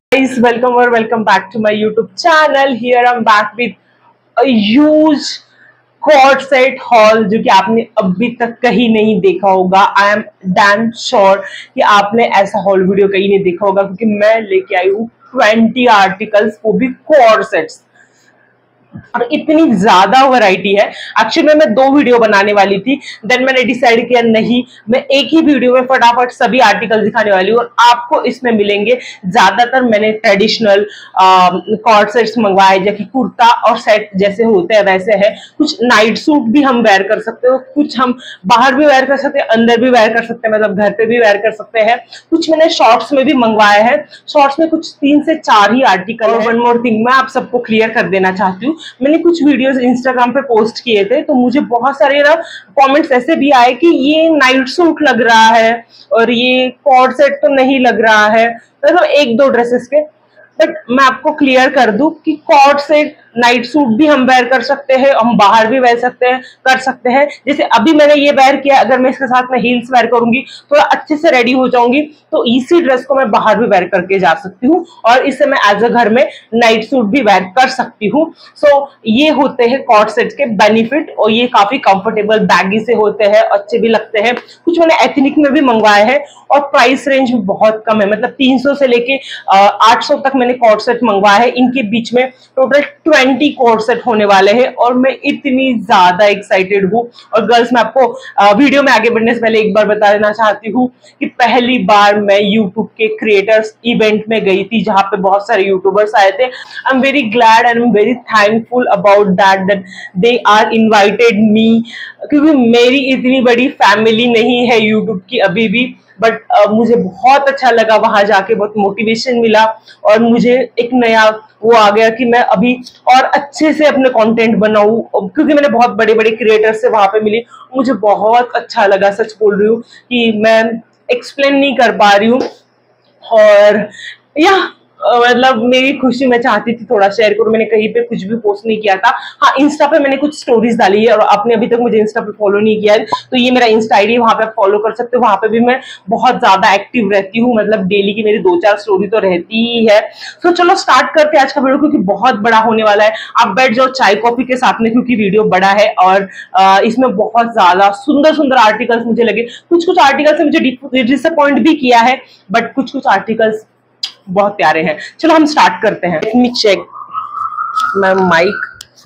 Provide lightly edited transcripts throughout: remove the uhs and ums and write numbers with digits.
Guys, welcome back to my YouTube channel. Here I'm back with a huge coord set haul जो कि आपने अभी तक कहीं नहीं देखा होगा। आई एम डैम श्योर कि आपने ऐसा हॉल वीडियो कहीं नहीं देखा होगा, क्योंकि मैं लेके आई हूँ 20 आर्टिकल्स, वो भी कॉर्ड सेट्स, और इतनी ज्यादा वैरायटी है। एक्चुअली मैं दो वीडियो बनाने वाली थी, देन मैंने डिसाइड किया नहीं, मैं एक ही वीडियो में फटाफट सभी आर्टिकल दिखाने वाली हूँ। और आपको इसमें मिलेंगे ज्यादातर मैंने ट्रेडिशनल कॉर्ड सेट्स मंगवाए, जो कि कुर्ता और सेट जैसे होते हैं वैसे है। कुछ नाइट सूट भी हम वेयर कर सकते हो, कुछ हम बाहर भी वेयर कर सकते हैं, अंदर भी वेयर कर सकते हैं, मतलब घर पे भी वेयर कर सकते हैं। कुछ मैंने शॉर्ट्स में भी मंगवाए हैं। शॉर्ट्स में कुछ 3 से 4 ही आर्टिकल। और वन मोर थिंग मैं आप सबको क्लियर कर देना चाहती हूँ, मैंने कुछ वीडियोस इंस्टाग्राम पे पोस्ट किए थे, तो मुझे बहुत सारे ना कमेंट्स ऐसे भी आए कि ये नाइट सूट लग रहा है और ये कॉर्ड सेट तो नहीं लग रहा है, मतलब एक दो ड्रेसेस के। बट मैं आपको क्लियर कर दूं कि कॉर्ड सेट नाइट सूट भी हम वेयर कर सकते हैं, हम बाहर भी वेयर कर सकते हैं। जैसे अभी मैंने ये वेयर किया, अगर मैं इसके साथ में हील्स वेयर करूंगी, थोड़ा अच्छे से रेडी हो जाऊंगी, तो इसी ड्रेस को मैं बाहर भी वेयर करके जा सकती हूँ, और इससे मैं एज अ घर में नाइट सूट भी वेयर कर सकती हूँ। सो ये होते हैं कॉर्ड सेट के बेनिफिट, और ये काफी कंफर्टेबल बैगी से होते हैं, अच्छे भी लगते हैं। कुछ मैंने एथनिक में भी मंगवाए हैं, और प्राइस रेंज भी बहुत कम है, मतलब 300 से लेके 800 तक मैंने कॉर्ड सेट मंगवाया है। इनके बीच में टोटल 20 कॉर्ड सेट होने वाले हैं, और मैं इतनी ज्यादा एक्साइटेड हूँ। और गर्ल्स, मैं आपको वीडियो में आगे बढ़ने से पहले एक बार बता देना चाहती हूँ कि पहली बार मैं यूट्यूब के क्रिएटर्स इवेंट में गई थी, जहां पे बहुत सारे यूट्यूबर्स आए थे। I am very glad and I am very thankful about that they are invited me, क्योंकि मेरी इतनी बड़ी फैमिली नहीं है यूट्यूब की अभी भी। बट मुझे बहुत अच्छा लगा वहां जाके, बहुत मोटिवेशन मिला, और मुझे एक नया वो आ गया कि मैं अभी और अच्छे से अपने कंटेंट बनाऊं, क्योंकि मैंने बहुत बड़े बड़े क्रिएटर्स से वहां पे मिली। मुझे बहुत अच्छा लगा, सच बोल रही हूँ कि मैं एक्सप्लेन नहीं कर पा रही हूँ। और या मतलब मेरी खुशी मैं चाहती थी थोड़ा शेयर करूं। मैंने कहीं पे कुछ भी पोस्ट नहीं किया था। हाँ, इंस्टा पे मैंने कुछ स्टोरीज डाली है, और आपने अभी तक मुझे इंस्टा पे फॉलो नहीं किया है, तो ये मेरा इंस्टा आईडी, वहां पे आप फॉलो कर सकते हो। वहां पे भी मैं बहुत ज्यादा एक्टिव रहती हूँ, मतलब डेली की मेरी 2-4 स्टोरी तो रहती ही है। तो चलो स्टार्ट करते हैं आज का वीडियो, क्योंकि बहुत बड़ा होने वाला है। आप बैठ जाओ चाय कॉफी के साथ में, क्योंकि वीडियो बड़ा है, और इसमें बहुत ज्यादा सुंदर सुंदर आर्टिकल्स मुझे लगे। कुछ कुछ आर्टिकल्स मुझे डिसअपॉइंट भी किया है, बट कुछ कुछ आर्टिकल्स बहुत प्यारे हैं। चलो हम स्टार्ट करते हैं। Let me check my mic.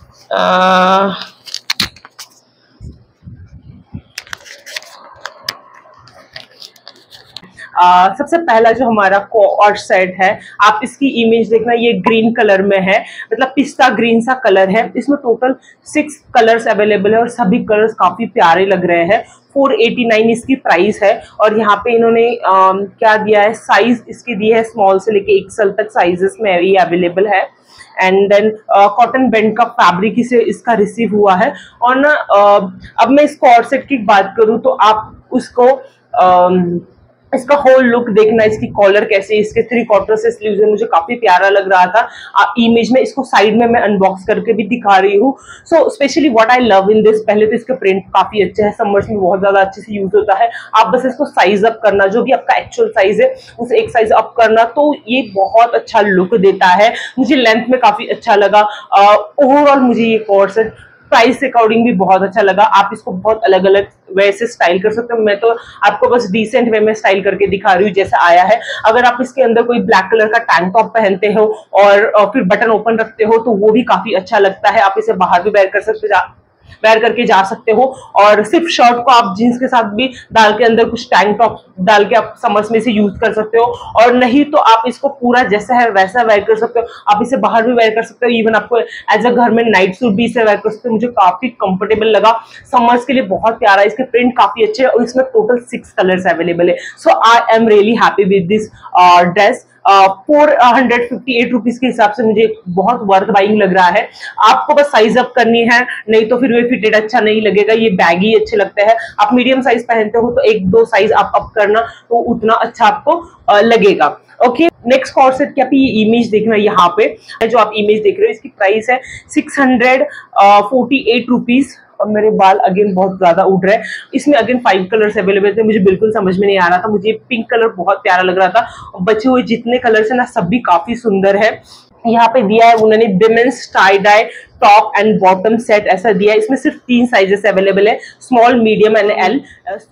सबसे पहला जो हमारा कॉर्ड सेट है, आप इसकी इमेज देखना, ये ग्रीन कलर में है, मतलब पिस्ता ग्रीन सा कलर है। इसमें टोटल 6 कलर्स अवेलेबल है, और सभी कलर्स काफी प्यारे लग रहे हैं। 489 इसकी प्राइस है। और यहाँ पे इन्होंने क्या दिया है, साइज इसकी दी है स्मॉल से लेके एक्सेल तक साइजेस में ये अवेलेबल है। एंड देन कॉटन बैंड का फैब्रिक इसे इसका रिसीव हुआ है। और ना अब मैं इस कॉर्ड सेट की बात करूं, तो आप उसको इसका होल लुक देखना, इसकी कॉलर कैसे, इसके 3/4 से स्लीव्स है, मुझे काफी प्यारा लग रहा था। इमेज में इसको साइड में मैं अनबॉक्स करके भी दिखा रही हूँ। So specially what I love in this, पहले तो इसका प्रिंट काफी अच्छा है, समर्स में बहुत ज्यादा अच्छे से यूज होता है। आप बस इसको साइज अप करना, जो भी आपका एक्चुअल साइज है उसे एक साइज अप करना, तो ये बहुत अच्छा लुक देता है। मुझे लेंथ में काफी अच्छा लगा। ओवरऑल मुझे ये कॉर्ड सेट प्राइस के अकॉर्डिंग भी बहुत अच्छा लगा। आप इसको बहुत अलग अलग वे से स्टाइल कर सकते हो। मैं तो आपको बस डिसेंट वे में स्टाइल करके दिखा रही हूँ जैसा आया है। अगर आप इसके अंदर कोई ब्लैक कलर का टैंक टॉप पहनते हो और फिर बटन ओपन रखते हो, तो वो भी काफी अच्छा लगता है। आप इसे बाहर भी वेयर करके जा सकते हो, और सिर्फ शर्ट को आप जीन्स के साथ भी डाल के अंदर कुछ टैंक टॉप डाल के आप समर्स में इसे यूज कर सकते हो। और नहीं तो आप इसको पूरा जैसा है वैसा वेयर कर सकते हो। आप इसे बाहर भी वेयर कर सकते हो, इवन आपको एज अ घर में नाइट सूट भी इसे वेयर कर सकते हो। मुझे काफी कंफर्टेबल लगा, समर्स के लिए बहुत प्यारा। इसके प्रिंट काफी अच्छे है, और इसमें टोटल 6 कलर्स अवेलेबल है। So I am really happy with this dress. 458 rupees के हिसाब से मुझे बहुत वर्थ बाइंग लग रहा है। आपको बस साइज अप करनी है, नहीं तो फिर वे फिटेड अच्छा नहीं लगेगा, ये बैगी अच्छे लगते हैं। आप मीडियम साइज पहनते हो तो 1-2 साइज आप अप करना, तो उतना अच्छा आपको लगेगा। ओके, नेक्स्ट कॉर्ड सेट की आप ये इमेज देखना, यहाँ पे जो आप इमेज देख रहे हो इसकी प्राइस है 648 रुपीज। और मेरे बाल अगेन बहुत ज्यादा उड़ रहे हैं। इसमें अगेन 5 कलर्स अवेलेबल थे, मुझे बिल्कुल समझ में नहीं आ रहा था। मुझे पिंक कलर बहुत प्यारा लग रहा था। बचे हुए जितने कलर्स है ना सब भी काफी सुंदर है। यहाँ पे दिया है उन्होंने women's tie dye top and bottom set ऐसा दिया है। इसमें सिर्फ 3 साइजेस अवेलेबल है, स्मॉल, मीडियम एंड एल।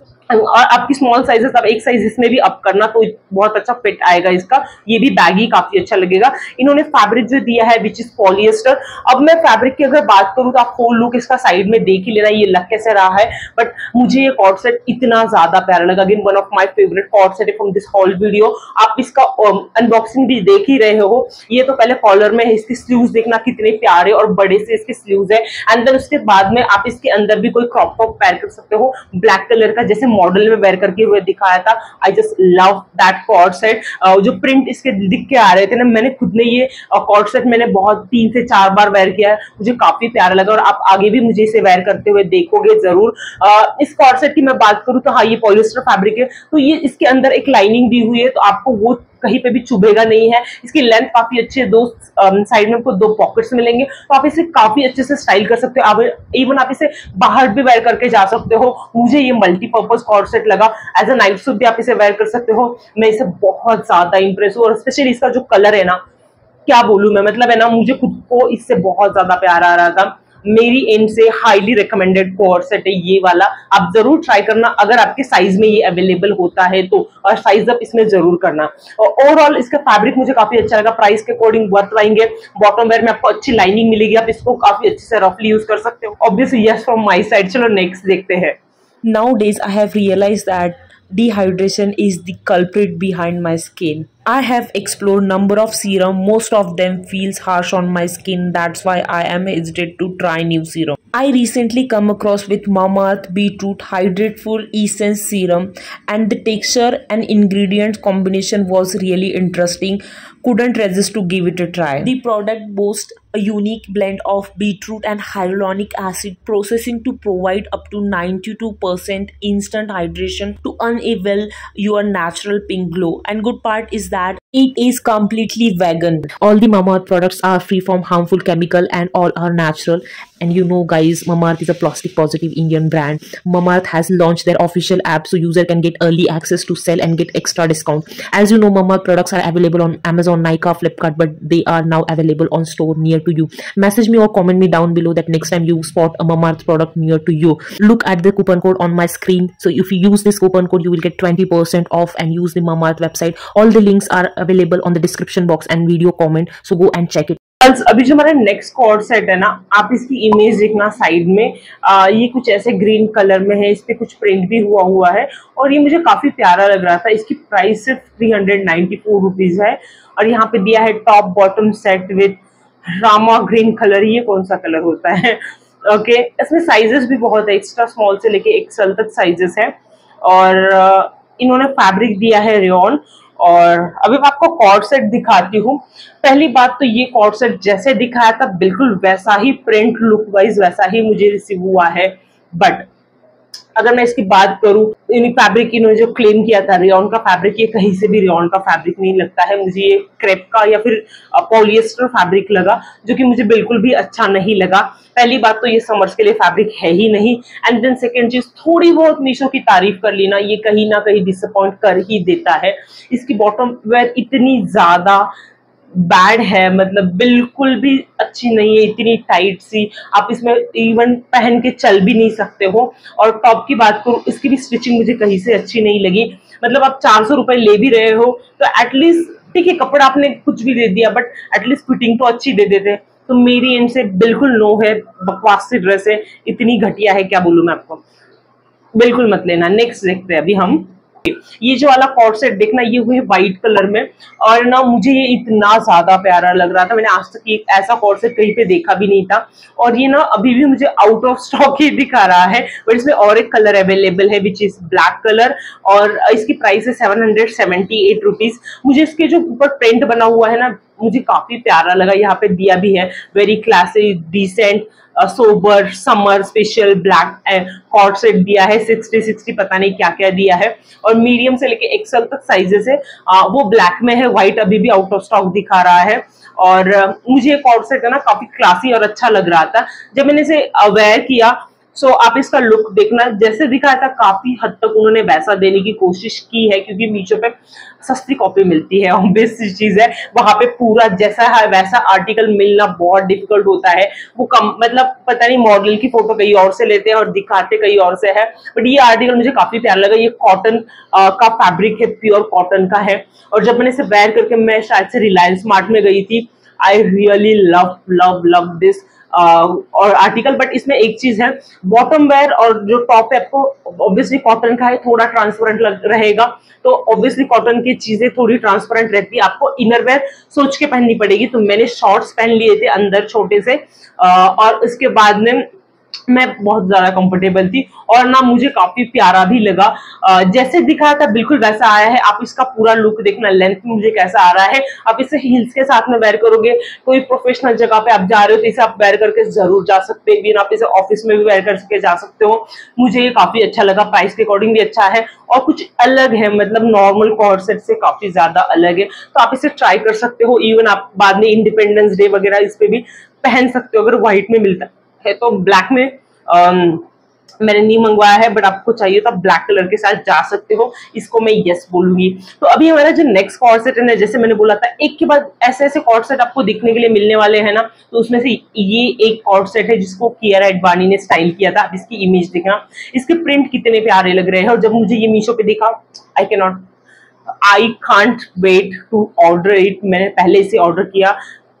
और आपकी स्मॉल साइजेस आप एक साइज इसमें भी अप करना तो बहुत अच्छा फिट आएगा इसका। ये भी बैगी काफी अच्छा लगेगा। इन्होंने फैब्रिक जो दिया है विच इज पॉलिएस्टर। अब मैं फैब्रिक की अगर बात करूं तो आप होल लुक इसका साइड में देख ही लेना ये लग कैसे रहा है, बट मुझे ये कॉर्ड सेट इतना ज्यादा प्यारा लगा। Again one of my favourite coord set from this whole video. आप इसका अनबॉक्सिंग भी देख ही रहे हो। ये तो पहले कॉलर में है, इसके स्लीव्स देखना कितने प्यारे और बड़े से इसके स्लीव्स है। एंड देन उसके बाद में आप इसके अंदर भी कोई क्रॉप टॉप पैर कर सकते हो ब्लैक कलर का, जैसे मॉडल में वेयर करके हुए दिखाया था। I just love that coord set. जो प्रिंट इसके दिख के आ रहे थे ना, मैंने खुद ने ये कॉर्ड सेट मैंने बहुत 3 से 4 बार वेयर किया है, मुझे काफी प्यारा लगा और आप आगे भी मुझे इसे वेयर करते हुए देखोगे जरूर। इस कॉर्ड सेट की मैं बात करूं तो हाँ ये पॉलिएस्टर फैब्रिक है, तो ये इसके अंदर एक लाइनिंग दी हुई है तो आपको वो कहीं पे भी चुभेगा नहीं है। इसकी लेंथ काफी अच्छी है, दो साइड में आपको 2 पॉकेट्स मिलेंगे, तो आप इसे काफी अच्छे से स्टाइल कर सकते हो। इवन आप इसे बाहर भी वेयर करके जा सकते हो। मुझे ये मल्टीपर्पज कॉर्ड सेट लगा। एज अ नाइट सूट भी आप इसे वेयर कर सकते हो। मैं इसे बहुत ज्यादा इंप्रेस हूँ और स्पेशली इसका जो कलर है ना, क्या बोलूं मैं, मतलब है ना, मुझे खुद को इससे बहुत ज्यादा प्यार आ रहा था। मेरी एंड से हाईली रिकमेंडेड कॉर्ड सेट है ये वाला। आप जरूर ट्राई करना अगर आपके साइज में ये अवेलेबल होता है तो, और साइज अप इसमें जरूर करना। और ओवरऑल इसका फैब्रिक मुझे काफी अच्छा लगा। प्राइस के अकॉर्डिंग वर्थ रहेंगे। बॉटम वेयर में आपको अच्छी लाइनिंग मिलेगी, आप इसको काफी अच्छे से रफली यूज कर सकते हो। Obviously yes from my side. चलो नेक्स्ट देखते हैं। Nowadays, I have realized that dehydration is the culprit behind my skin. I have explored number of serum. Most of them feels harsh on my skin. That's why I am hesitant to try new serum. I recently come across with Mamaearth Beetroot Hydrateful Essence Serum, and the texture and ingredient combination was really interesting. Couldn't resist to give it a try. The product boasts a unique blend of beetroot and hyaluronic acid processing to provide up to 92% instant hydration to unveil your natural pink glow. And good part is that it is completely vegan. All the Mamaearth products are free from harmful chemical and all are natural. And you know guys, Mamaearth is a plastic positive Indian brand. Mamaearth has launched their official app so user can get early access to sell and get extra discount. As you know, Mamaearth products are available on Amazon, Nykaa, Flipkart, but they are now available on store near to you. Message me or comment me down below that next time you spot a Mamaearth product near to you. Look at the coupon code on my screen. So if you use this coupon code, you will get 20% off and use the Mamaearth website. All the links are available on the description box and video comment. So go and check it. अभी जो हमारा next cord set है ना, आप इसकी image देखना side में। ये कुछ ऐसे ग्रीन कलर में है, इस पे कुछ प्रिंट भी हुआ है और ये मुझे काफी प्यारा लग रहा था। इसकी प्राइस सिर्फ 394 रुपीज है और यहाँ पे दिया है top bottom set with rama green colour. ये कौन सा कलर होता है? ओके, इसमें साइजेस भी बहुत है, एक्स्ट्रा स्मॉल से लेके एक्सेल तक साइजेस है। और इन्होंने फैब्रिक दिया है रेयॉन। और अभी मैं आपको कॉर्ड सेट दिखाती हूँ। पहली बात तो ये कॉर्ड सेट जैसे दिखाया था बिल्कुल वैसा ही प्रिंट लुक वाइज वैसा ही मुझे रिसीव हुआ है। बट अगर मैं इसकी बात करूं, इन फैब्रिक इन्होंने जो क्लेम किया था रेयॉन का फैब्रिक, ये कहीं से भी रेयॉन का फैब्रिक नहीं लगता है। मुझे ये क्रेप का या फिर पॉलिएस्टर फैब्रिक लगा, जो कि मुझे बिल्कुल भी अच्छा नहीं लगा। पहली बात तो ये समर्स के लिए फैब्रिक है ही नहीं। एंड देन सेकेंड चीज, थोड़ी बहुत मीशो की तारीफ कर लेना, ये कहीं ना कहीं डिसअपॉइंट कर ही देता है। इसकी बॉटम वेयर इतनी ज्यादा बैड है, मतलब बिल्कुल भी अच्छी नहीं है, इतनी टाइट सी, आप इसमें इवन पहन के चल भी नहीं सकते हो। और टॉप की बात करूं, इसकी भी स्टिचिंग मुझे कहीं से अच्छी नहीं लगी। मतलब आप 400 रुपए ले भी रहे हो तो एटलीस्ट, ठीक है कपड़ा आपने कुछ भी दे दिया बट एटलीस्ट फिटिंग तो अच्छी दे देते। तो मेरी एंड से बिल्कुल नो है, बकवास सी ड्रेस है, इतनी घटिया है, क्या बोलूं मैं आपको, बिल्कुल मत लेना। नेक्स्ट देखते हैं अभी हम। ये जो वाला कॉर्ड सेट देखना, ये हुए व्हाइट कलर में और ना मुझे ये इतना ज्यादा प्यारा लग रहा था। मैंने आज तक एक ऐसा कॉर्ड सेट कहीं पे देखा भी नहीं था और ये ना अभी भी मुझे आउट ऑफ स्टॉक ही दिखा रहा है। बट इसमें और एक कलर अवेलेबल है विच इज ब्लैक कलर और इसकी प्राइस है 778 रुपीज। मुझे इसके जो ऊपर प्रिंट बना हुआ है ना, मुझे काफी प्यारा लगा। यहाँ पे दिया भी है very classic decent sober summer special black coord set दिया है। 60 पता नहीं क्या क्या दिया है और मीडियम से लेके एक्सेल तक साइजेस है। वो ब्लैक में है, व्हाइट अभी भी आउट ऑफ स्टॉक दिखा रहा है। और मुझे कॉर्ड सेट है ना काफी क्लासी और अच्छा लग रहा था। जब मैंने इसे वेयर किया सो आप इसका लुक देखना, जैसे दिखाया था काफी हद तक उन्होंने वैसा देने की कोशिश की है, क्योंकि मीशो पे सस्ती कॉपी मिलती है, ऑब्वियस चीज है। वहां पे पूरा जैसा है वैसा आर्टिकल मिलना बहुत डिफिकल्ट होता है। वो कम मतलब पता नहीं मॉडल की फोटो कहीं और से लेते हैं और दिखाते कहीं और से है, बट ये आर्टिकल मुझे काफी प्यारा लगा। ये कॉटन का फैब्रिक है, प्योर कॉटन का है। और जब मैंने इसे वेयर करके मैं शायद से रिलायंस मार्ट में गई थी, I really love love love this और आर्टिकल। बट इसमें एक चीज है, बॉटम वेयर और जो टॉप है आपको ऑब्वियसली कॉटन का है, थोड़ा ट्रांसपेरेंट रहेगा, तो ऑब्वियसली कॉटन की चीजें थोड़ी ट्रांसपेरेंट रहती है, आपको इनर वेयर सोच के पहननी पड़ेगी। तो मैंने शॉर्ट्स पहन लिए थे अंदर छोटे से, और उसके बाद में मैं बहुत ज्यादा कंफर्टेबल थी और ना मुझे काफी प्यारा भी लगा। जैसे दिखाया था बिल्कुल वैसा आया है। आप इसका पूरा लुक देखना, लेंथ मुझे कैसा आ रहा है। आप इसे हील्स के साथ में वेयर करोगे, कोई प्रोफेशनल जगह पे आप जा रहे हो तो इसे आप वेयर करके जरूर जा सकते हैं। आप इसे ऑफिस में भी वेयर करके जा सकते हो। मुझे ये काफी अच्छा लगा, प्राइस के अकॉर्डिंग भी अच्छा है और कुछ अलग है, मतलब नॉर्मल कॉर्ड सेट से काफी ज्यादा अलग है। तो आप इसे ट्राई कर सकते हो। इवन आप बाद में इंडिपेंडेंस डे वगैरह इस पे भी पहन सकते हो। अगर व्हाइट में मिलता है तो ब्लैक में मैंने नहीं मंगवाया है, बट आपको चाहिए तो आप ब्लैक कलर के साथ जा सकते हो। इसको मैं यस बोलूंगी। तो अभी हमारा जो नेक्स्ट कॉर्ड सेट है, जैसे मैंने बोला था एक के बाद ऐसे ऐसे कॉर्ड सेट आपको दिखने के लिए मिलने वाले हैं ना, तो उसमें से ये एक कॉर्ड सेट है जिसको कियारा एडवाणी ने स्टाइल किया था। आप इसकी इमेज देखना, इसके प्रिंट कितने प्यारे लग रहे हैं। और जब मुझे ये मीशो पे देखा, I can't wait to order it. मैंने पहले इसे ऑर्डर किया,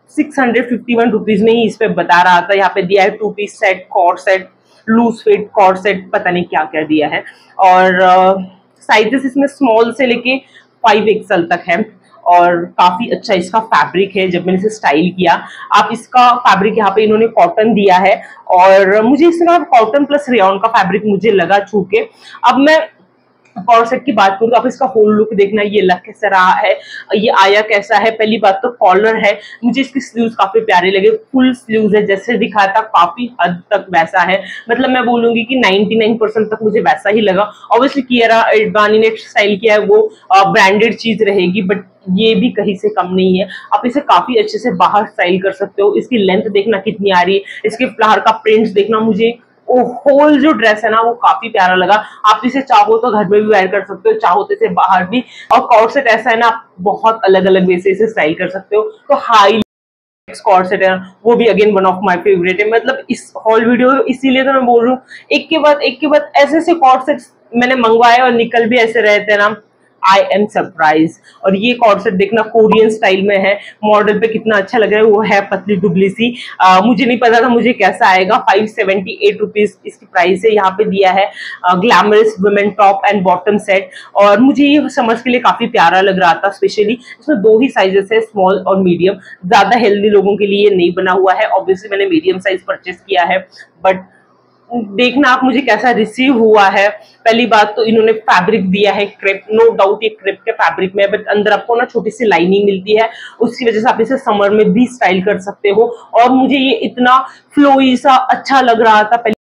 651 रुपीज में ही इस पे बता रहा था। यहाँ पे दिया है 2 piece set, coord set, loose fit coord set, पता नहीं क्या क्या दिया है। और साइजेस इसमें स्मॉल से लेके 5XL तक है और काफी अच्छा इसका फैब्रिक है। जब मैंने इसे स्टाइल किया, आप इसका फैब्रिक यहाँ पे इन्होंने कॉटन दिया है और मुझे इसका कॉटन प्लस रेयॉन का फैब्रिक मुझे लगा छू के। अब मैं कॉर्ड सेट की बात करूँ तो आप इसका होल लुक देखना, ये लग कैसा रहा है, ये आया कैसा है। पहली बात तो कॉलर है, मुझे इसकी स्लीव्स काफी प्यारे लगे, फुल स्लीव्स है, जैसे दिखाया था काफी हद तक वैसा है। मतलब मैं बोलूंगी कि 99% तक मुझे वैसा ही लगा। ऑब्वियसली कियारा एडवाणी ने स्टाइल किया है, वो ब्रांडेड चीज रहेगी, बट ये भी कहीं से कम नहीं है। आप इसे काफी अच्छे से बाहर स्टाइल कर सकते हो। इसकी लेंथ देखना कितनी आ रही है, इसके फ्लावर का प्रिंट्स देखना, मुझे होल जो ड्रेस है ना वो काफी प्यारा लगा। आप इसे चाहो तो घर में भी वेयर कर सकते हो, चाहो तो इसे बाहर भी। और कॉर्ड सेट ऐसा है ना, आप बहुत अलग अलग वे से इसे स्टाइल कर सकते हो। तो हाई कॉर्ड सेट है, वो भी again one of my favourite है। मतलब इस हॉल वीडियो इसीलिए तो मैं बोल रहा हूँ, एक के बाद ऐसे ऐसे कॉर्ड सेट मैंने मंगवाए और निकल भी ऐसे रहे थे ना, आई एम सरप्राइज। और ये कॉर्ड सेट देखना कोरियन स्टाइल में है, मॉडल पे कितना अच्छा लग रहा है। वो है पतली दुबली सी, मुझे नहीं पता था मुझे कैसा आएगा। 578 रुपीज इसकी प्राइस है। यहाँ पे दिया है glamorous women top and bottom set, और मुझे ये समझ के लिए काफी प्यारा लग रहा था। स्पेशली इसमें 2 ही साइजेस है, स्मॉल और मीडियम। ज्यादा हेल्दी लोगों के लिए नहीं बना हुआ है। ऑब्वियसली मैंने मीडियम साइज परचेस किया है, बट देखना आप मुझे कैसा रिसीव हुआ है। पहली बात तो इन्होंने फैब्रिक दिया है क्रेप, नो डाउट ये क्रेप के फैब्रिक में है, बट अंदर आपको ना छोटी सी लाइनिंग मिलती है, उसकी वजह से आप इसे समर में भी स्टाइल कर सकते हो। और मुझे ये इतना फ्लोई सा अच्छा लग रहा था, पहले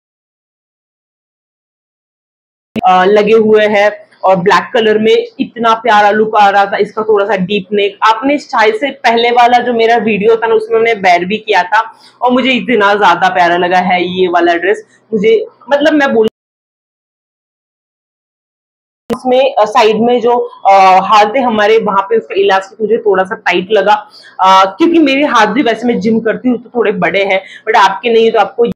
लगे हुए हैं और ब्लैक कलर में इतना प्यारा लुक आ रहा था इसका। थोड़ा सा डीप नेक, आपने शायद से पहले वाला जो मेरा वीडियो था ना उसमें मैंने वेयर भी किया था और मुझे इतना ज्यादा प्यारा लगा है ये वाला ड्रेस। मुझे मतलब मैं बोल इसमें साइड में जो हाथ है हमारे, वहां पे उसका इलास्टिक मुझे थोड़ा सा टाइट लगा, क्योंकि मेरे हाथ भी वैसे मैं जिम करती हूँ तो थोड़े बड़े हैं, बट आपके नहीं, तो आपको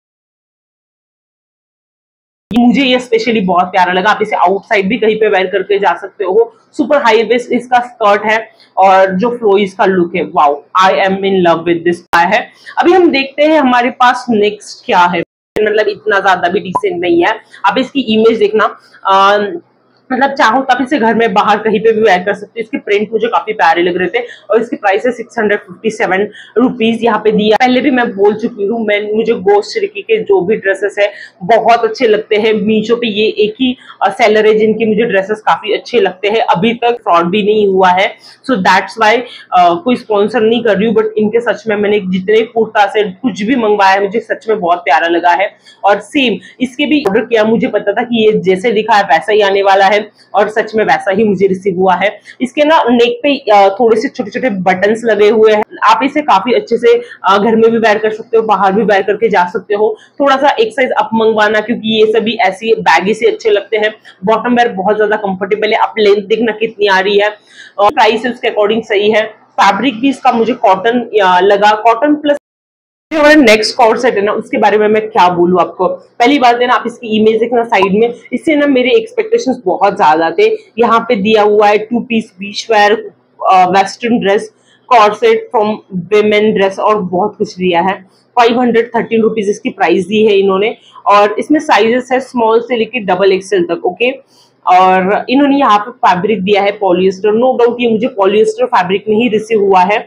मुझे ये स्पेशली बहुत प्यारा लगा। आप इसे आउटसाइड भी कहीं पे वेयर करके जा सकते हो। सुपर हाई वेस्ट इसका स्कर्ट है और जो फ्लो इसका लुक है, wow, I am in love with this है। अभी हम देखते हैं हमारे पास नेक्स्ट क्या है। मतलब इतना ज्यादा भी डिसेंट नहीं है। आप इसकी इमेज देखना, मतलब चाहो तो आप इसे घर में बाहर कहीं पे भी वेयर कर सकते हो। इसके प्रिंट मुझे काफी प्यारे लग रहे थे और इसकी प्राइस है 657 रुपीज यहाँ पे दिया। पहले भी मैं बोल चुकी हूँ, मुझे गोस्ट रिकी के जो भी ड्रेसेस है बहुत अच्छे लगते हैं। मीशो पे ये एक ही सेलर है जिनके मुझे ड्रेसेस काफी अच्छे लगते हैं, अभी तक फ्रॉड भी नहीं हुआ है। सो दैट्स वाई कोई स्पॉन्सर नहीं कर रही हूँ, बट इनके सच में मैंने जितने कुर्ता से कुछ भी मंगवाया है मुझे सच में बहुत प्यारा लगा है। और सेम इसके भी ऑर्डर किया, मुझे पता था कि ये जैसे लिखा है वैसा ही आने वाला है। है और सच में वैसा ही मुझे रिसीव हुआ है। इसके ना नेक पे थोड़े से छोटे छोटे बटन्स लगे हुए हैं। आप इसे काफी अच्छे से घर में भी वेयर कर सकते हो, बाहर भी वेयर करके जा सकते हो। थोड़ा सा एक साइज अप मंगवाना, क्योंकि ये सभी ऐसी बैगी से अच्छे लगते हैं। बॉटम वेयर बहुत ज्यादा कंफर्टेबल है। आप लेंथ देखना कितनी आ रही है और प्राइस उसके अकॉर्डिंग सही है। फैब्रिक भी इसका मुझे कॉटन लगा, कॉटन प्लस। जो हमारा नेक्स्ट कॉर्ड सेट है ना, उसके बारे में मैं क्या बोलूं आपको। पहली बात है ना, आप इसकी इमेज देखना साइड में, इससे ना मेरे एक्सपेक्टेशंस बहुत ज्यादा थे। यहाँ पे दिया हुआ है 2 piece beach wear western dress, coord set from women dress और बहुत कुछ दिया है। 513 रुपीज इसकी प्राइस दी है इन्होंने। और इसमें साइजेस है स्मॉल से लेके डबल एक्सएल तक। ओके, और इन्होंने यहाँ पे फैब्रिक दिया है पॉलिएस्टर। नो डाउट ये मुझे पॉलिएस्टर फैब्रिक में ही रिसीव हुआ है।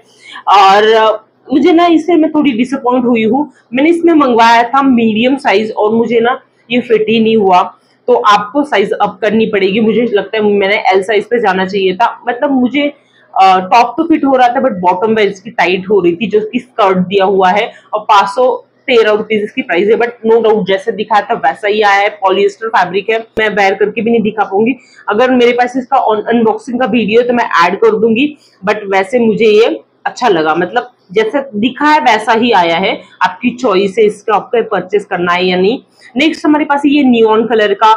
और मुझे ना इससे मैं थोड़ी डिसअपॉइंट हुई हूँ। मैंने इसमें मंगवाया था मीडियम साइज और मुझे ना ये फिट ही नहीं हुआ। तो आपको साइज अप करनी पड़ेगी। मुझे लगता है मैंने एल साइज पे जाना चाहिए था। मतलब मुझे टॉप तो फिट हो रहा था, बट बॉटम वेयर इसकी टाइट हो रही थी, जो इसकी स्कर्ट दिया हुआ है। और 513 रुपीज इसकी प्राइस है। बट नो डाउट जैसे दिखा था वैसा ही आया है। पॉलिएस्टर फैब्रिक है। मैं वेयर करके भी नहीं दिखा पाऊंगी। अगर मेरे पास इसका अनबॉक्सिंग का वीडियो तो मैं ऐड कर दूंगी। बट वैसे मुझे ये अच्छा लगा, मतलब जैसा दिखा है वैसा ही आया है। आपकी चॉइस है इसका, आपको परचेस करना है या नहीं। नेक्स्ट हमारे पास ये नियॉन कलर का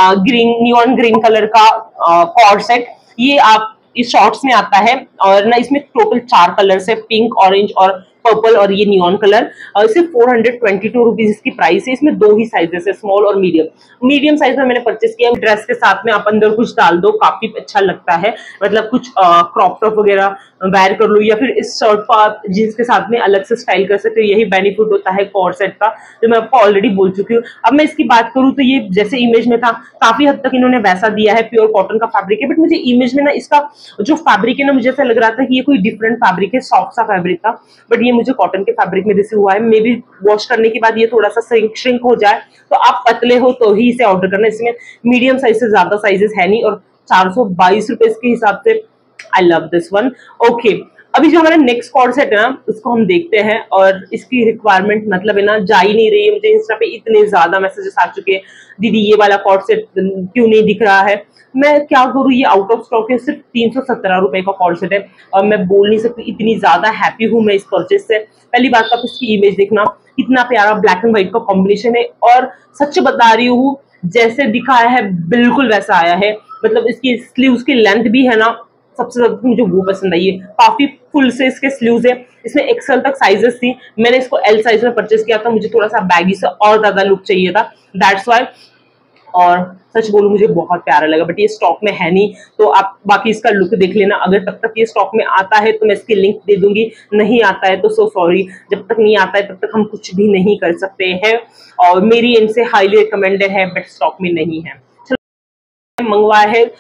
नियॉन ग्रीन कलर का कॉर्ड सेट। ये आप इस शॉर्ट्स में आता है और ना इसमें टोटल 4 कलर्स है, पिंक, ऑरेंज और पर्पल और ये नियॉन कलर। इसे 422 रुपीज इसकी प्राइस है। इसमें 2 ही साइजेस है, स्मॉल और मीडियम। मीडियम साइज में मैंने परचेस किया। ड्रेस के साथ में आप अंदर कुछ डाल दो, काफी अच्छा लगता है। मतलब कुछ क्रॉप टॉप वगैरह वेयर कर लो, या फिर इस शर्ट को आप जींस के साथ में अलग से स्टाइल कर सकते हो। यही बेनिफिट होता है कॉर्ड सेट का, जो मैं आपको ऑलरेडी बोल चुकी हूँ। अब मैं इसकी बात करूँ तो ये जैसे इमेज में था काफी हद तक इन्होंने वैसा दिया है। प्योर कॉटन का फैब्रिक है। बट मुझे इमेज में ना इसका जो फैब्रिक है ना, मुझे ऐसा लग रहा था कि ये कोई डिफरेंट फैब्रिक है, सॉफ्ट सा फैब्रिक था। बट ये मुझे कॉटन के फैब्रिक में रिसीव हुआ है। मे बी वॉश करने के बाद ये थोड़ा सा श्रिंक हो जाए, तो आप पतले हो तो ही इसे ऑर्डर करना। इसमें मीडियम साइज से ज्यादा साइजेस है नहीं। और 422 रुपए के हिसाब से I love this one. Okay, अभी जो हमारा नेक्स्ट कॉर्ड सेट है ना, उसको हम देखते हैं। और इसकी रिक्वायरमेंट मतलब है ना जा ही नहीं रही है। मुझे इंस्टा पे इतने ज्यादा मैसेजेस आ चुके हैं, दीदी ये वाला कॉर्ड सेट क्यों नहीं दिख रहा है। मैं क्या करूँ, ये आउट ऑफ स्टॉक है। सिर्फ 317 रुपए का कॉर्ड सेट है। और मैं बोल नहीं सकती इतनी ज्यादा हैप्पी हूँ मैं इस परचेज से। पहली बात तो आप इसकी इमेज देखना, कितना प्यारा ब्लैक एंड व्हाइट का कॉम्बिनेशन है। और सच बता रही हूँ, जैसे दिखाया है बिल्कुल वैसा आया है। मतलब इसकी स्लीव्स की लेंथ भी है ना, सबसे ज्यादा मुझे वो पसंद आई है। काफी फुल से इसके स्लीव्स है। इसमें एक्सेल तक साइजेस थी। मैंने इसको एल साइज में परचेस किया था। मुझे थोड़ा सा बैगी से और ज्यादा लुक चाहिए था, दैट्स वाई। और सच बोलूं मुझे बहुत प्यारा लगा। बट ये स्टॉक में है नहीं, तो आप बाकी इसका लुक देख लेना। अगर तब तक ये स्टॉक में आता है तो मैं इसकी लिंक दे दूंगी, नहीं आता है तो सो सॉरी। जब तक नहीं आता है तब तक हम कुछ भी नहीं कर सकते हैं। और मेरी इनसे हाईली रिकमेंडेड है, बट स्टॉक में नहीं है। चलो मंगवाया है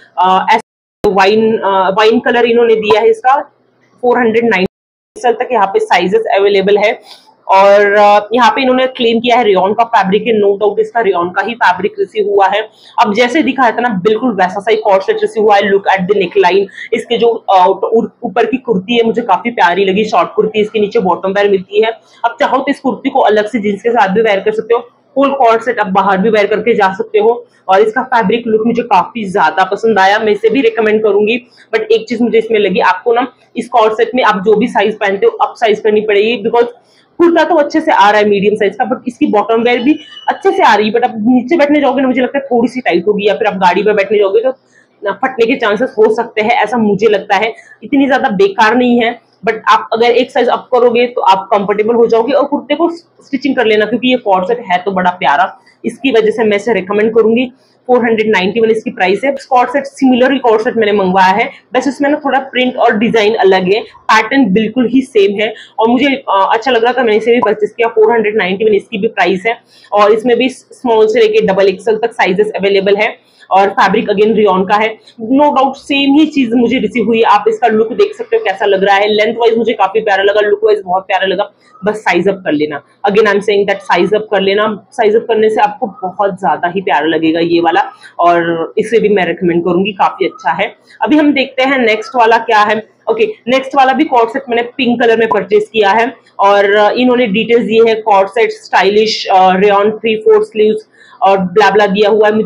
वाइन कलर इन्होंने दिया है। इसका 490 तक यहाँ पे साइजेस अवेलेबल है। और यहाँ पे इन्होंने क्लेम किया है रेयॉन का फैब्रिक है। नो डाउट इसका रेयॉन का ही फैब्रिक रिसीव हुआ है। अब जैसे दिखाया था ना बिल्कुल वैसा सा ही कॉर्ड सेट रिसीव हुआ है। Look at the neckline. इसके जो ऊपर की कुर्ती है मुझे काफी प्यारी लगी, शॉर्ट कुर्ती। इसके नीचे बॉटम वेयर मिलती है। अब चाहो तो इस कुर्ती को अलग से जींस के साथ भी वेयर कर सकते हो। फुल कॉर्ड सेट आप बाहर भी वेयर करके जा सकते हो। और इसका फैब्रिक लुक मुझे काफी ज्यादा पसंद आया। मैं इसे भी रिकमेंड करूंगी। बट एक चीज मुझे इसमें लगी, आपको ना इस कॉर्ड सेट में आप जो भी साइज पहनते हो अप साइज करनी पड़ेगी। बिकॉज कुर्ता तो अच्छे से आ रहा है मीडियम साइज का, बट इसकी बॉटम वेयर भी अच्छे से आ रही है। बट आप नीचे बैठने जाओगे ना, मुझे लगता है थोड़ी सी टाइट होगी, या फिर आप गाड़ी पर बैठने जाओगे तो फटने के चांसेस हो सकते हैं, ऐसा मुझे लगता है। इतनी ज्यादा बेकार नहीं है। बट आप अगर एक साइज अप करोगे तो आप कंफर्टेबल हो जाओगे। और कुर्ते को स्टिचिंग कर लेना, क्योंकि ये कॉर्ड सेट है तो बड़ा प्यारा, इसकी वजह से मैं इसे रिकमेंड करूंगी। 491 इसकी प्राइस है। Coord set similar coord set मैंने मंगवाया है, बस इसमें ना थोड़ा प्रिंट और डिजाइन अलग है, पैटर्न बिल्कुल ही सेम है। और मुझे अच्छा लग रहा था, मैंने इसे भी परचेस किया। 491 इसकी भी प्राइस है। और इसमें भी स्मॉल से लेके डबल एक्सएल तक साइजेस अवेलेबल है। और फैब्रिक अगेन रेयॉन का है। नो डाउट सेम ही चीज मुझे रिसीव हुई है। आप इसका लुक देख सकते हो कैसा लग रहा है। लेंथ वाइज मुझे काफी प्यारा लगा, लुक वाइज बहुत प्यारा लगा। बस साइज अप कर लेना। Again I am saying that size up कर लेना। साइज अप करने से आपको बहुत ज्यादा ही प्यारा लगेगा ये वाला। और इसे भी मैं रिकमेंड करूंगी, काफी अच्छा है। अभी हम देखते हैं नेक्स्ट वाला क्या है। ओके, नेक्स्ट वाला भी कॉर्ड सेट मैंने पिंक कलर में परचेज किया है। और इन्होंने डिटेल्स दिए है, coord set stylish rayon 3/4 sleeves और ब्ला ब्ला दिया हुआ है। मुझे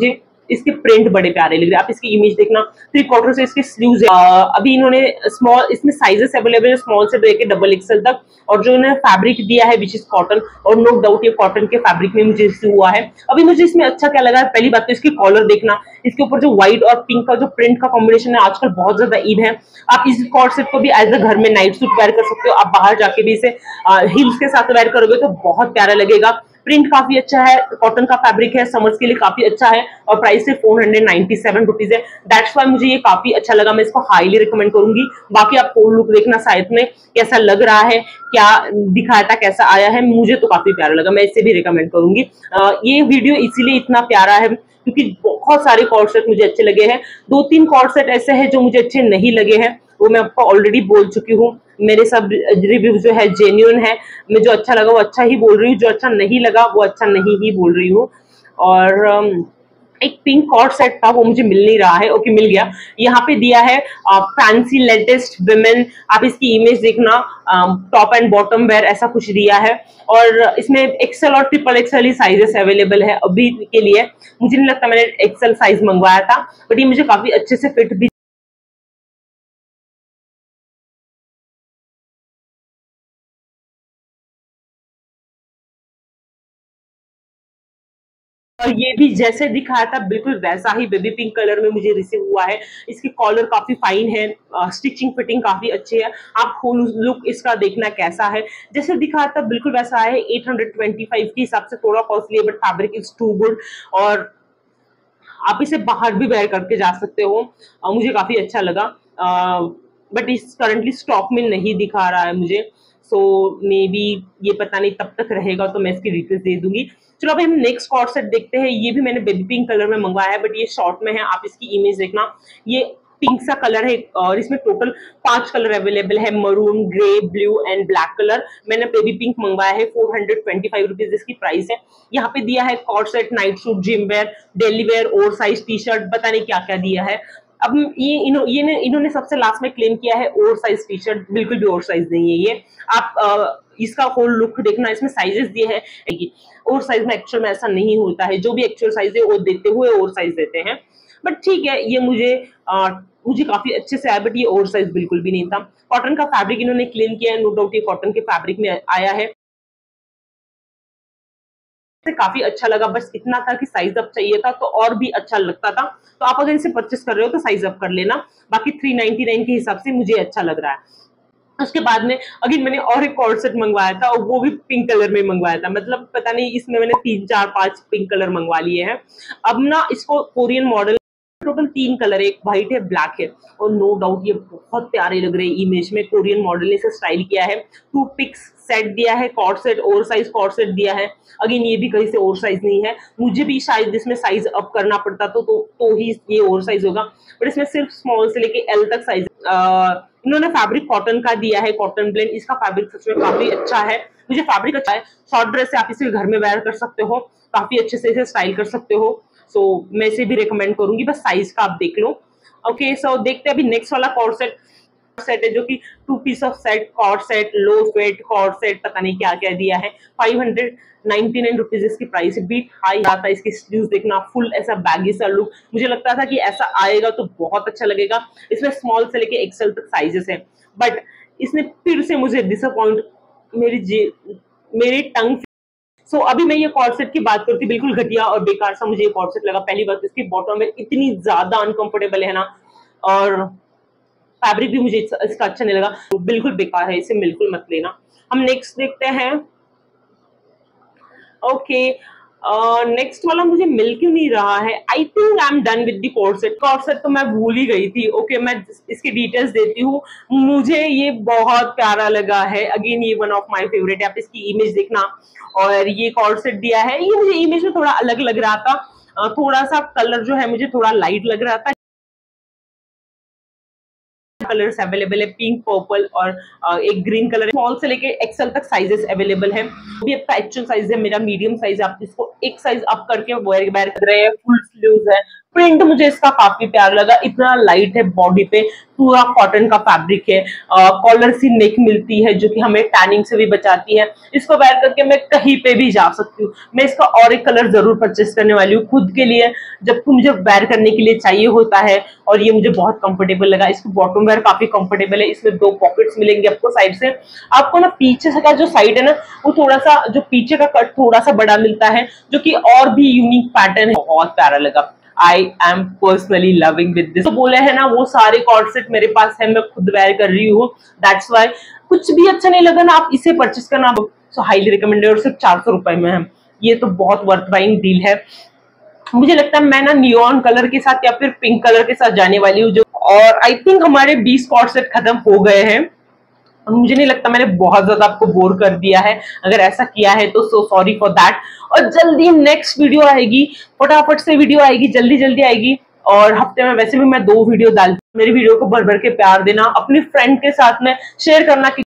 इसके प्रिंट बड़े प्यारे लग रहे हैं। आप इसकी इमेज देखना, 3/4 से इसके स्लीव्स है। अभी इन्होंने स्मॉल, इसमें साइजेस अवेलेबल है स्मॉल से लेके डबल एक्सएल तक, और जो इन्होंने फैब्रिक दिया है विच इज कॉटन, और नो डाउट ये कॉटन के फैब्रिक में मुझे इससे हुआ है। अभी मुझे इसमें अच्छा क्या लगा है, पहली बात तो इसकी कॉलर देखना, इसके ऊपर जो व्हाइट और पिंक का जो प्रिंट का कॉम्बिनेशन है आजकल बहुत ज्यादा इन है। आप इस कॉर्ड सेट को भी एज अ घर में नाइट सूट वेयर कर सकते हो, आप बाहर जाके भी इसे हील्स के साथ वेयर करोगे तो बहुत प्यारा लगेगा। प्रिंट काफी अच्छा है, कॉटन का फैब्रिक है, समर्स के लिए काफी अच्छा है, और प्राइस सिर्फ 497 रुपीज है। दैट्स वाई मुझे ये काफी अच्छा लगा, मैं इसको हाईली रिकमेंड करूंगी। बाकी आप फुल लुक देखना साइड में कैसा लग रहा है, क्या दिखाया था, कैसा आया है, मुझे तो काफी प्यारा लगा, मैं इसे भी रिकमेंड करूंगी। ये वीडियो इसीलिए इतना प्यारा है क्योंकि बहुत सारे कॉर्ड सेट मुझे अच्छे लगे हैं। 2-3 कॉर्ड सेट ऐसे हैं जो मुझे अच्छे नहीं लगे हैं, वो मैं आपको ऑलरेडी बोल चुकी हूँ। मेरे सब रिव्यू जो है जेन्युइन है, मैं जो अच्छा लगा वो अच्छा ही बोल रही हूँ, जो अच्छा नहीं लगा वो अच्छा नहीं ही बोल रही हूँ। और एक पिंक कॉर्ड सेट था वो मुझे मिल नहीं रहा है, ओके मिल गया। यहाँ पे दिया है फैंसी लेटेस्ट विमेन, आप इसकी इमेज देखना, टॉप एंड बॉटम वेयर ऐसा कुछ दिया है, और इसमें एक्सेल और ट्रिपल एक्सेल ही साइजेस अवेलेबल है अभी के लिए। मुझे नहीं लगता मैंने एक्सेल साइज मंगवाया था, बट ये मुझे काफी अच्छे से फिट भी। और ये भी जैसे दिखाया था बिल्कुल वैसा ही बेबी पिंक कलर में मुझे रिसीव हुआ है। इसकी कॉलर काफी फाइन है, स्टिचिंग फिटिंग काफी अच्छी है। आप फुल लुक इसका देखना कैसा है, जैसे दिखाया था बिल्कुल वैसा है। 825 के हिसाब से थोड़ा कॉस्टली है, but fabric is too good, और आप इसे बाहर भी वेयर करके जा सकते हो। मुझे काफी अच्छा लगा, बट इस करंटली स्टॉक में नहीं दिखा रहा है मुझे, सो मे बी ये पता नहीं तब तक रहेगा तो मैं इसकी डिटेल्स दे दूंगी। चलो अभी हम नेक्स्ट कॉर्ड सेट देखते हैं। ये भी मैंने बेबी पिंक कलर में मंगवाया है, बट ये शॉर्ट में है, आप इसकी इमेज देखना। ये पिंक सा कलर है, और इसमें टोटल 5 कलर अवेलेबल है, maroon, grey, blue and black colour. मैंने बेबी पिंक मंगवाया है, 425 रुपीज इसकी प्राइस है। यहाँ पे दिया है coord set, night suit, gym wear, daily wear, oversize T shirt, पता नहीं क्या क्या दिया है। अब ये इन्होंने सबसे लास्ट में क्लेम किया है ओवर साइज टी शर्ट, बिल्कुल भी ओवर साइज नहीं है ये। आप इसका होल लुक देखना, इसमें साइजेस दिए हैं। ओवर साइज में एक्चुअल में ऐसा नहीं होता है, जो भी एक्चुअल साइज है वो देते हुए ओवर साइज देते हैं, बट ठीक है। ये मुझे काफी अच्छे से आया, बट ये ओवर साइज बिल्कुल भी नहीं था। कॉटन का फैब्रिक इन्होंने क्लेम किया है, नो डाउट ये कॉटन के फैब्रिक में आया है, काफी अच्छा लगा। बस इतना था कि साइज अप चाहिए था तो और भी अच्छा लगता था। तो आप अगर इसे परचेस कर रहे हो तो साइज अप कर लेना। बाकी 399 के हिसाब से मुझे अच्छा लग रहा है। उसके बाद में अगेन मैंने और एक कॉर्ड सेट मंगवाया था, और वो भी पिंक कलर में मंगवाया था। मतलब पता नहीं इसमें मैंने 3-4-5 पिंक कलर मंगवा लिए हैं। अब ना इसको कोरियन मॉडल, टोटल 3 कलर है, एक व्हाइट है, ब्लैक है, और नो डाउट ये बहुत प्यारे लग रहे हैं इमेज में। कोरियन मॉडल ने इसे स्टाइल किया है। 2 पिक्स सेट दिया है, coord set, oversize coord set दिया है। अगेन ये भी कहीं से ओवर साइज नहीं है, मुझे भी शायद इसमें साइज अप करना पड़ता तो ही ये ओवर साइज होगा, बट इसमें सिर्फ स्मॉल से लेके एल तक साइज। इन्होंने फैब्रिक कॉटन का दिया है, कॉटन ब्लेंड। इसका फैब्रिक सच में काफी अच्छा है, मुझे फैब्रिक अच्छा है। शॉर्ट ड्रेस से आप इसे घर में वेयर कर सकते हो, काफी अच्छे से इसे स्टाइल कर सकते हो। सो मैं इसे भी रिकमेंड करूंगी, बस साइज का आप देख लो। ओके, सो देखते हैं अभी नेक्स्ट वाला कॉर्ड सेट है, जो कि 2 piece of set, coord set, low weight coord set, पता नहीं क्या क्या दिया है। 599 रुपीज इसकी प्राइस है। बीट हाई आता है। इसकी स्लीव्स देखना, फुल ऐसा बैगी सा लुक, मुझे लगता था कि ऐसा आएगा तो बहुत अच्छा लगेगा। इसमें स्मॉल से लेके एक्सेल तक साइजेस है, बट इसने फिर से मुझे डिसअपॉइंट, मेरी टंग। सो अभी मैं ये कॉर्ड सेट की बात करती, बिल्कुल घटिया और बेकार सा मुझे ये कॉर्ड सेट लगा। पहली बात इसकी बॉटम में इतनी ज्यादा अनकंफर्टेबल है ना, और फैब्रिक भी मुझे इसका अच्छा नहीं लगा, तो बिल्कुल बेकार है, इसे बिल्कुल मत लेना। हम नेक्स्ट देखते हैं। ओके, नेक्स्ट वाला मुझे मिल क्यों नहीं रहा है। I think I am done with the coord set. Coord set तो मैं भूल ही गई थी। ओके, मैं इसकी डिटेल्स देती हूँ। मुझे ये बहुत प्यारा लगा है, अगेन ये वन ऑफ माय फेवरेट है। आप इसकी इमेज देखना, और ये कॉर्ड सेट दिया है। ये मुझे इमेज में थोड़ा अलग लग रहा था, थोड़ा सा कलर जो है मुझे थोड़ा लाइट लग रहा था। कलर्स अवेलेबल है, पिंक, पर्पल और एक ग्रीन कलर है। स्मॉल से लेके एक्सेल तक साइजेस अवेलेबल है। भी आपका एक्चुअल साइज है, मेरा मीडियम साइज है। आप इसको एक साइज अप करके वेयर कर रहे हैं। फुल स्लीव्स है, प्रिंट मुझे इसका काफी प्यारा लगा, इतना लाइट है बॉडी पे, पूरा कॉटन का फैब्रिक है, कॉलर सी नेक मिलती है जो कि हमें टैनिंग से भी बचाती है। इसको वेयर करके मैं कहीं पे भी जा सकती हूँ। मैं इसका और एक कलर जरूर परचेस करने वाली हूँ खुद के लिए, जबकि मुझे वेयर करने के लिए चाहिए होता है, और ये मुझे बहुत कंफर्टेबल लगा। इसकी बॉटम वेयर काफी कंफर्टेबल है, इसमें 2 पॉकेट्स मिलेंगे आपको साइड से। आपको ना पीछे से का जो साइड है ना, वो थोड़ा सा, जो पीछे का कट थोड़ा सा बड़ा मिलता है, जो कि और भी यूनिक पैटर्न है, बहुत प्यारा लगा। I am personally loving with this. तो बोले है ना, वो सारे कॉर्ड सेट मेरे पास है, मैं खुद वेयर कर रही हूँ, दैट्स वाई। कुछ भी अच्छा नहीं लगा ना, आप इसे परचेस करना, सो हाईली रिकमेंडेड, और सिर्फ 400 रुपए में है। ये तो बहुत वर्थ बाइंग डील है। मुझे लगता है मैं ना नियॉन कलर के साथ या फिर पिंक कलर के साथ जाने वाली हूँ, जो, और आई थिंक हमारे 20 कॉर्ड सेट खत्म हो गए हैं। मुझे नहीं लगता मैंने बहुत ज्यादा आपको बोर कर दिया है, अगर ऐसा किया है तो सो सॉरी फॉर दैट। और जल्दी नेक्स्ट वीडियो आएगी, फटाफट से वीडियो आएगी, जल्दी जल्दी आएगी। और हफ्ते में वैसे भी मैं 2 वीडियो डालती हूँ। मेरी वीडियो को भर भर के प्यार देना, अपनी फ्रेंड के साथ में शेयर करना।